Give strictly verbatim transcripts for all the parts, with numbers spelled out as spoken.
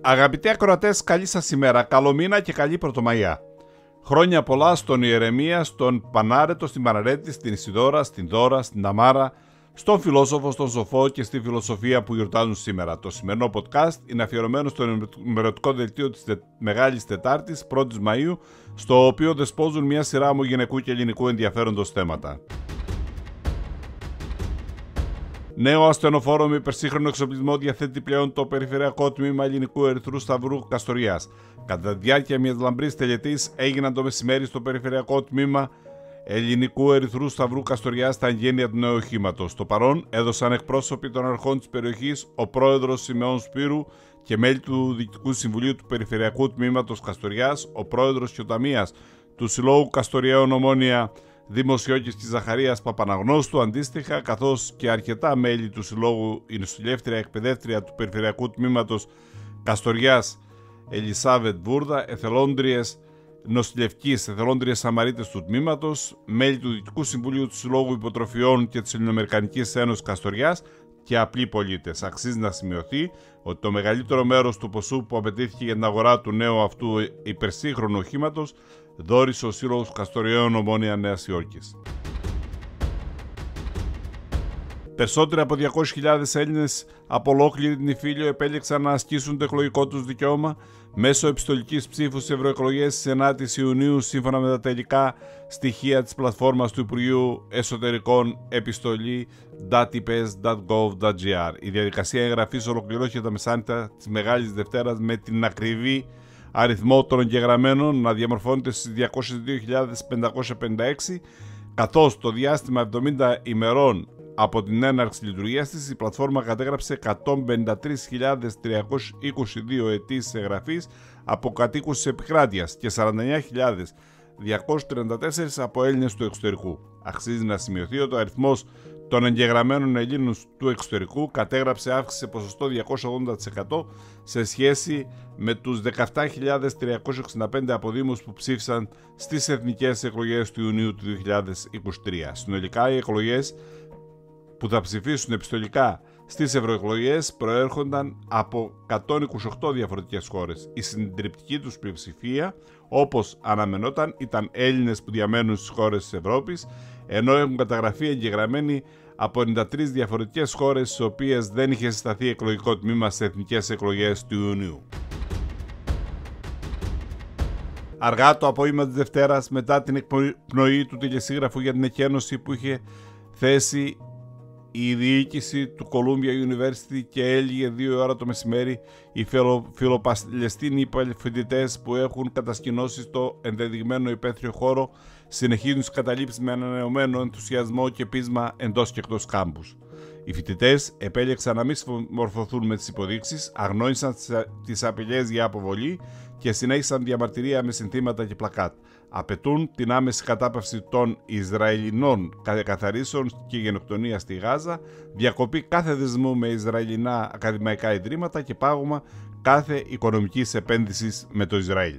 Αγαπητοί ακροατές, καλή σας ημέρα, καλό μήνα και καλή Πρωτομαγιά. Χρόνια πολλά στον Ιερεμία, στον Πανάρετο, στην Παναρέτη, στην Ισιδώρα, στην Δώρα, στην Ταμάρα, στον Φιλόσοφο, στον Σοφό και στη Φιλοσοφία που γιορτάζουν σήμερα. Το σημερινό podcast είναι αφιερωμένο στο ημερωτικό δελτίο της Μεγάλης Τετάρτης, πρώτης Μαΐου, στο οποίο δεσπόζουν μια σειρά ομογενικού και ελληνικού ενδιαφέροντος θέματα. Νέο ασθενοφόρο με υπερσύγχρονο εξοπλισμό διαθέτει πλέον το Περιφερειακό Τμήμα Ελληνικού Ερυθρού Σταυρού Καστοριάς. Κατά τη διάρκεια μιας λαμπρής τελετής έγιναν το μεσημέρι στο Περιφερειακό Τμήμα Ελληνικού Ερυθρού Σταυρού Καστοριάς τα εγγένεια του νέου οχήματος. Στο παρόν έδωσαν εκπρόσωποι των αρχών της περιοχής, ο πρόεδρος Σιμεών Σπύρου και μέλη του Διοικητικού Συμβουλίου του Περιφερειακού Τμήματος Καστοριάς, ο πρόεδρος και ο ταμείας του Συλλόγου Καστοριαίων Ομόνια Δημοσιώκης και Ζαχαρίας Παπαναγνώστου αντίστοιχα, καθώς και αρκετά μέλη του Συλλόγου, η νοσηλεύτρια εκπαιδεύτρια του Περιφερειακού Τμήματος Καστοριάς Ελισάβετ Βούρδα, εθελόντριες νοσηλευκείς, εθελόντριες Σαμαρίτες του Τμήματος, μέλη του Διοικητικού Συμβουλίου του Συλλόγου Υποτροφιών και της Ελληνοαμερικανικής Ένωσης Καστοριάς και απλοί πολίτες. Αξίζει να σημειωθεί ότι το μεγαλύτερο μέρος του ποσού που απαιτήθηκε για την αγορά του νέου αυτού υπερσύγχρονου οχήματος δώρισε ο Σύλλογος Καστοριαίων Ομόνια Νέας Υόρκης. Περισσότεροι από διακόσιες χιλιάδες Έλληνες από ολόκληρη την Ιφίλιο επέλεξαν να ασκήσουν το εκλογικό τους δικαίωμα μέσω επιστολικής ψήφου στις ευρωεκλογές της ενάτης Ιουνίου, σύμφωνα με τα τελικά στοιχεία της πλατφόρμας του Υπουργείου Εσωτερικών επιστολή ντι πι ες τελεία γκοβ τελεία τζι άρ. Η διαδικασία εγγραφής ολοκληρώθηκε τα μεσάνυχτα της Μεγάλης Δευτέρας με την ακριβή αριθμό των εγγεγραμμένων να διαμορφώνεται στις διακόσιες δύο χιλιάδες πεντακόσιες πενήντα έξι, καθώς το διάστημα εβδομήντα ημερών από την έναρξη λειτουργίας της, η πλατφόρμα κατέγραψε εκατόν πενήντα τρεις χιλιάδες τριακόσιες είκοσι δύο αιτήσεις εγγραφής από κατοίκους της επικράτειας και σαράντα εννέα χιλιάδες διακόσιες τριάντα τέσσερις από Έλληνες του εξωτερικού. Αξίζει να σημειωθεί ότι ο αριθμός των εγγεγραμμένων Ελλήνων του εξωτερικού κατέγραψε αύξηση σε ποσοστό διακόσια ογδόντα τοις εκατό σε σχέση με τους δεκαεπτά χιλιάδες τριακόσιες εξήντα πέντε αποδήμους που ψήφισαν στις εθνικές εκλογές του Ιουνίου του δύο χιλιάδες είκοσι τρία. Συνολικά, οι εκλογές που θα ψηφίσουν επιστολικά στις ευρωεκλογές προέρχονταν από εκατόν είκοσι οκτώ διαφορετικές χώρες. Η συντριπτική τους πλειοψηφία, όπως αναμενόταν, ήταν Έλληνες που διαμένουν στις χώρες της Ευρώπης, ενώ έχουν καταγραφεί εγγεγραμμένοι από ενενήντα τρεις διαφορετικές χώρες στις οποίες δεν είχε συσταθεί εκλογικό τμήμα στις εθνικές εκλογές του Ιουνίου. Αργά το απόγευμα της Δευτέρας, μετά την εκπνοή του τηλεσίγραφου για την εκένωση που είχε θέσει η διοίκηση του Columbia University και έλυγε δύο ώρα το μεσημέρι, οι φιλοπαλαιστίνοι φοιτητές που έχουν κατασκηνώσει στο ενδεδειγμένο υπαίθριο χώρο συνεχίζουν τις καταλήψεις με ανανεωμένο ενθουσιασμό και πείσμα εντός και εκτός κάμπους. Οι φοιτητές επέλεξαν να μην συμμορφωθούν με τις υποδείξεις, αγνόησαν τις απειλές για αποβολή και συνέχισαν διαμαρτυρία με συνθήματα και πλακάτ. Απαιτούν την άμεση κατάπαυση των Ισραηλινών καθαρίσεων και γενοκτονία στη Γάζα, διακοπή κάθε δεσμού με Ισραηλινά ακαδημαϊκά ιδρύματα και πάγωμα κάθε οικονομικής επένδυσης με το Ισραήλ.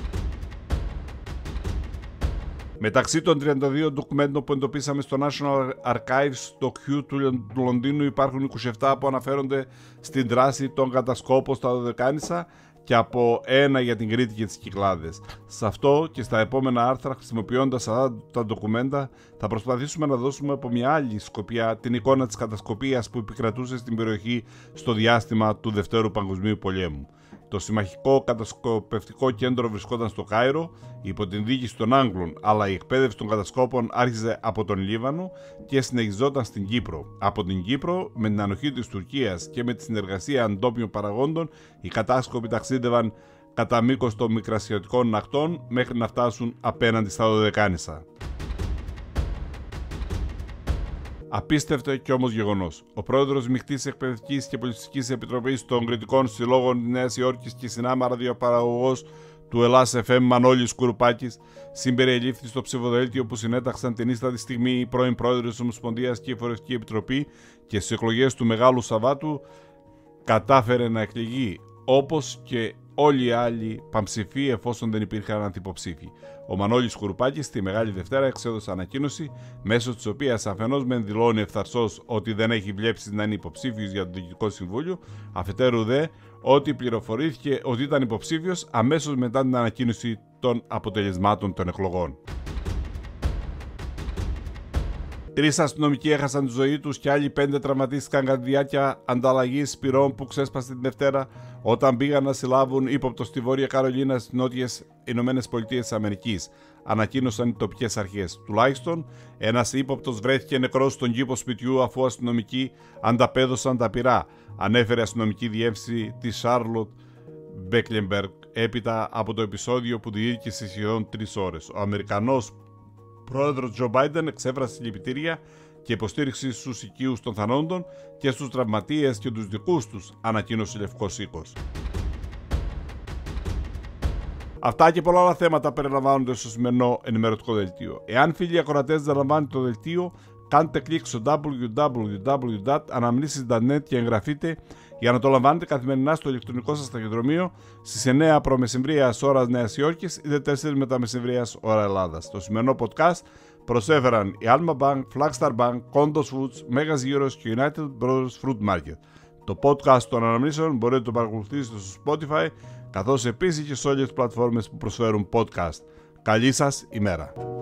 Μεταξύ των τριάντα δύο ντοκουμέντων που εντοπίσαμε στο National Archives στο Kew του Λονδίνου υπάρχουν είκοσι επτά που αναφέρονται στην δράση των κατασκόπων στα Δωδεκάνησα και από ένα για την Κρήτη και τις Κυκλάδες. Σε αυτό και στα επόμενα άρθρα, χρησιμοποιώντας αυτά τα ντοκουμέντα, θα προσπαθήσουμε να δώσουμε από μια άλλη σκοπιά την εικόνα της κατασκοπίας που επικρατούσε στην περιοχή στο διάστημα του Δευτέρου Παγκοσμίου Πολέμου. Το συμμαχικό κατασκοπευτικό κέντρο βρισκόταν στο Κάιρο υπό την διοίκηση των Άγγλων, αλλά η εκπαίδευση των κατασκόπων άρχιζε από τον Λίβανο και συνεχιζόταν στην Κύπρο. Από την Κύπρο, με την ανοχή της Τουρκίας και με τη συνεργασία αντόπιων παραγόντων, οι κατάσκοποι ταξίδευαν κατά μήκος των μικρασιατικών ακτών μέχρι να φτάσουν απέναντι στα Δωδεκάνησα. Απίστευτο και όμως γεγονός. Ο πρόεδρος Μεικτής Εκπαιδευτικής και Πολιτιστικής Επιτροπής των Κρητικών Συλλόγων της Νέας Υόρκης και συνάμα ραδιοπαραγωγός του Ελλάς εφ εμ Μανώλης Κουρουπάκης συμπεριελήφθη στο ψηφοδέλτιο που συνέταξαν την ίστατη στιγμή οι πρώην πρόεδροι της Ομοσπονδίας και η Φορευτική Επιτροπή και στις εκλογές του Μεγάλου Σαββάτου κατάφερε να εκλεγεί, όπως και όλοι οι άλλοι πανψηφοί εφόσον δεν υπήρχαν αντιποψήφοι. Ο Μανώλης Κουρουπάκης τη Μεγάλη Δευτέρα εξέδωσε ανακοίνωση, μέσω της οποίας αφενός μεν δηλώνει ευθαρσώς ότι δεν έχει βλέψει να είναι υποψήφιος για το Διοικητικό Συμβούλιο, αφετέρου δε ότι πληροφορήθηκε ότι ήταν υποψήφιος αμέσως μετά την ανακοίνωση των αποτελεσμάτων των εκλογών. Τρεις αστυνομικοί έχασαν τη ζωή τους και άλλοι πέντε τραυματίστηκαν κατά τη διάρκεια ανταλλαγής σπυρών που ξέσπασε την Δευτέρα όταν πήγαν να συλλάβουν ύποπτο στη Βόρεια Καρολίνα στις Νότιες Ηνωμένες Πολιτείες της Αμερικής. Ανακοίνωσαν οι τοπικές αρχές. Τουλάχιστον ένας ύποπτος βρέθηκε νεκρός στον κήπο σπιτιού αφού αστυνομικοί ανταπέδωσαν τα πυρά, ανέφερε η αστυνομική διεύθυνση της Charlotte Mecklenburg έπειτα από το επεισόδιο που διήρκησε σχεδόν τρεις ώρες. Ο Αμερικανός πρόεδρος Τζο Μπάιντεν εξέφρασε συλληπιτήρια και υποστήριξη στους οικείους των θανόντων και στους τραυματίες και τους δικούς τους, ανακοίνωσε Λευκός Οίκος. Αυτά και πολλά άλλα θέματα περιλαμβάνονται στο σημερινό ενημερωτικό δελτίο. Εάν φίλοι ακροατές δεν λαμβάνετε το δελτίο, κάντε κλικ στο double-u double-u double-u τελεία αναμνήσεις τελεία net και εγγραφείτε για να το λαμβάνετε καθημερινά στο ηλεκτρονικό σας ταχυδρομείο στις εννέα προ-μεσημβρίας ώρας Νέας Υόρκης ή τέσσερις μετά μεσημβρίας ώρα Ελλάδας. Το σημερινό podcast προσέφεραν η Alma Bank, Flagstar Bank, Kondos Foods, Megas Euros και United Brothers Fruit Market. Το podcast των αναμνήσεων μπορείτε να το παρακολουθήσετε στο Spotify, καθώς επίσης και σε όλες τις πλατφόρμες που προσφέρουν podcast. Καλή σας ημέρα!